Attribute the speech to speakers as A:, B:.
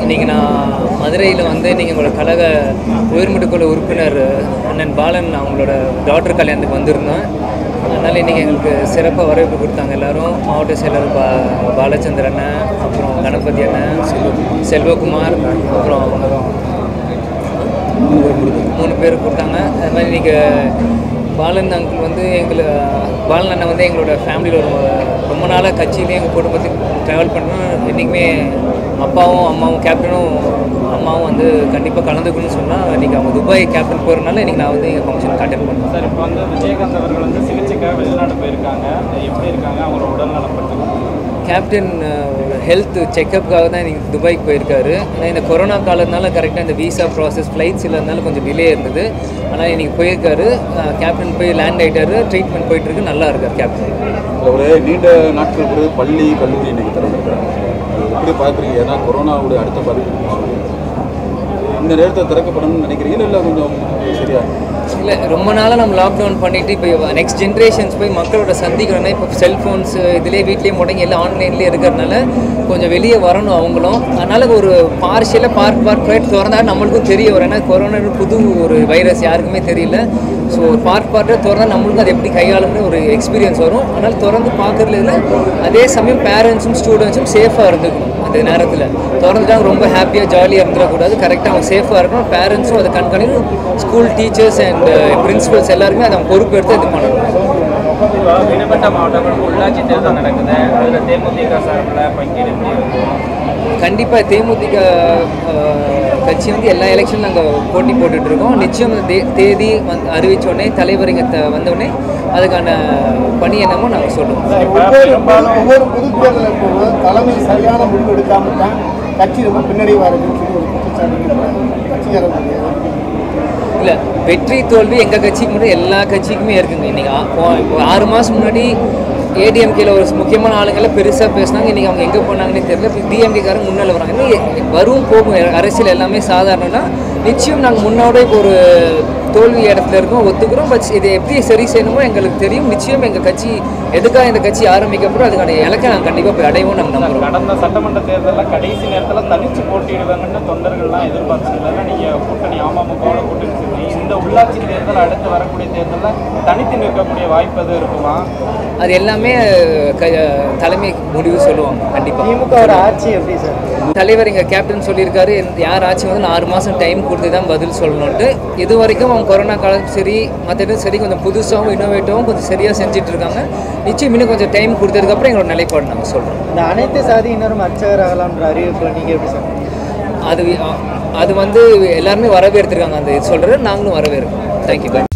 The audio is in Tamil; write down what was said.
A: இன்றைக்கி நான் மதுரையில் வந்து நீங்கள் உங்களோட கழக உயர்மட்டக்குழு உறுப்பினர் அண்ணன் பாலன் அவங்களோட டாக்டர் கல்யாணத்துக்கு வந்திருந்தோம். அதனால் இன்றைக்கி எங்களுக்கு சிறப்பாக வரவேற்பு கொடுத்தாங்க எல்லோரும். மாவட்ட செயலர் பாலச்சந்திர அண்ணன், அப்புறம் கணபதி அண்ணன், செல்வகுமார், அப்புறம் 3 பேர் கொடுத்தாங்க. அது மாதிரி இன்றைக்கி பாலன் அங்கிள் வந்து பாலன் அண்ணன் வந்து எங்களோட ஃபேமிலியில் ரொம்ப நாளாக கட்சியிலே எங்கள் குடும்பத்துக்கு ட்ராவல் பண்ணோம். இன்றைக்குமே அப்பாவும் அம்மாவும் கேப்டனும் அம்மாவும் வந்து கண்டிப்பாக கலந்துக்கணும்னு சொன்னால் இன்றைக்கி அவங்க துபாய் கேப்டன் போகிறதுனால இன்றைக்கி நான் வந்து எங்கள் ஃபங்க்ஷனுக்கு அட்டென்ட் பண்ணேன்.
B: சார், இப்போ வந்து விஜயகாந்த் அவர்கள் வந்து சிகிச்சைக்காக வெளிநாடு போயிருக்காங்க. எப்படி இருக்காங்க? அவங்களோட உடல்நலம் பற்றி
A: கேப்டன் ஹெல்த் செக்கப்புக்காக தான் இன்றைக்கி துபாய்க்கு போயிருக்காரு. ஏன்னா இந்த கொரோனா காலத்தினால கரெக்டாக இந்த வீசா ப்ராசஸ் ஃப்ளைட்ஸ் இல்லாதனால கொஞ்சம் டிலே இருந்தது. ஆனால் இன்றைக்கி போயிருக்காரு. கேப்டன் போய் லேண்ட் ஆகிட்டாரு. ட்ரீட்மெண்ட் போயிட்டுருக்கு. நல்லா இருக்கார் கேப்டன்.
C: ஒரு நீண்ட நாட்கள் பிறகு பள்ளி கல்லூரி இன்றைக்கி திறந்துருக்காங்க. எப்படி பார்க்குறீங்க? ஏன்னா கொரோனாவுடைய அடுத்த பாதிப்பு இந்த நேரத்தை திறக்கப்படணும்னு நினைக்கிறீங்க இல்லை கொஞ்சம் சரியா?
A: இல்லை, ரொம்ப நாளாக நம்ம லாக்டவுன் பண்ணிவிட்டு இப்போ நெக்ஸ்ட் ஜென்ரேஷன்ஸ் போய் மக்களோட சந்திக்கணும்னா இப்போ செல்ஃபோன்ஸு இதிலே வீட்லேயே முடங்கி எல்லாம் ஆன்லைன்லேயே இருக்கிறதுனால கொஞ்சம் வெளியே வரணும் அவங்களும். அதனால் ஒரு பார்ஷியலாக பார்ட் திறந்தால் நம்மளுக்கும் தெரிய வரும். ஏன்னா கொரோனா புது ஒரு வைரஸ் யாருக்குமே தெரியல. ஸோ ஒரு பார்ட்டாக திறந்தால் நம்மளுக்கும் அது எப்படி கையாளும்னு ஒரு எக்ஸ்பீரியன்ஸ் வரும். அதனால் திறந்து பார்க்குறதுல அதே சமயம் பேரண்ட்ஸும் ஸ்டூடெண்ட்ஸும் சேஃபாக இருந்துக்கணும். அந்த நேரத்தில் திறந்துட்டாங்க ரொம்ப ஹாப்பியாக ஜாலியாக இருந்துடக்கூடாது. கரெக்டாக அவங்க சேஃபாக இருக்கணும். பேரண்ட்ஸும் அதை கண்காணிக்கணும். ஸ்கூல் டீச்சர்ஸ் அண்ட் பிரின்சிபல்ஸ் எல்லாருமே அதை பொறுப்பு எடுத்து இது பண்ணணும்.
B: விடுபட்ட மாவட்டங்களுக்கு உள்ளாட்சி தேர்தல் நடக்குது. அதில் தேமுதிக சார்பில் பங்கேற்க
A: கண்டிப்பாக தேமுதிக கட்சி வந்து எல்லா எலெக்ஷனும் நாங்கள் போட்டி போட்டுட்ருக்கோம். நிச்சயம் தேதி அறிவித்தோடனே தலைவர் இங்கே வந்தோடனே அதுக்கான பணி என்னமோ நாங்கள் சொல்லுவோம்.
D: ஒவ்வொரு பொது தேர்தலில் போது தலைமை சரியான முடிவு எடுக்காமல் தான் கட்சி ரொம்ப பின்னடைவு வருதுன்னு சொல்லி ஒரு குற்றச்சாட்டு கட்சிக்காரர்கள்.
A: இல்லை, வெற்றி தோல்வி எங்கள் கட்சிக்கு மட்டும் எல்லா கட்சிக்குமே இருக்குங்க. இன்றைக்கி 6 மாதம் முன்னாடி ஏடிஎம்கேல ஒரு முக்கியமான ஆளுங்கள்லாம் பெருசாக பேசினாங்க. இன்றைக்கி அவங்க எங்கே போனாங்கன்னே தெரியல. இப்போ டிஎம்கேக்காரங்க முன்னால் வராங்க. வரும் போகும் அரசியல் எல்லாமே சாதாரணம்னா நிச்சயம் நாங்கள் முன்னோட இப்போ ஒரு தோல்வி இடத்துல இருக்கோம், ஒத்துக்கிறோம். பட் இதை எப்படி சரி செய்யணுமோ எங்களுக்கு தெரியும். நிச்சயம் எங்கள் கட்சி எதுக்காக இந்த கட்சி ஆரம்பிக்கப்போ அதுக்கான இலக்கை நாங்கள் கண்டிப்பாக போய் அடைவோம். நம்ம நம்புறோம்.
B: கடந்த சட்டமன்ற தேர்தலில் கடைசி நேரத்தில் தனிச்சு போட்டியிடுவாங்கன்னு தொண்டர்கள்லாம் எதிர்பார்த்துருந்தாங்க. நீங்கள் கூட்டணி அமமுகவோட கூட்டணி செய்வீங்க. இந்த உள்ளாட்சி தேர்தல் அடுத்து வரக்கூடிய தேர்தலில் தனித்து நிற்கக்கூடிய வாய்ப்பு எதுவும் இருக்குமா?
A: அது எல்லாமே தலைமை முடிவு சொல்லுவாங்க. கண்டிப்பாக
D: திமுகவோட ஆட்சி எப்படி சார்?
A: தலைவர் எங்கள் கேப்டன் சொல்லியிருக்காரு, யார் ஆட்சி வந்து 6 மாதம் டைம் கொடுத்து தான் பதில் சொல்லணுன்ட்டு. இது வரைக்கும் அவங்க கொரோனா காலம் சரி மற்ற சரி கொஞ்சம் புதுசாகவும் இன்னோவேட்டிவாகவும் கொஞ்சம் சரியாக செஞ்சுட்டு இருக்காங்க. நிச்சயம் இன்னும் கொஞ்சம் டைம் கொடுத்ததுக்கப்புறம் எங்களோட நிலைப்பாடு நாங்கள் சொல்கிறோம்.
D: இந்த அனைத்து சாதியினரும் அர்ச்சகராகலாம்ன்ற அறிவிப்பு நீங்கள் எப்படி சார்?
A: அது வந்து எல்லாருமே வரவேற்றிருக்காங்க. அந்த சொல்கிறது நாங்களும் வரவேற்கிறோம். தேங்க்யூ.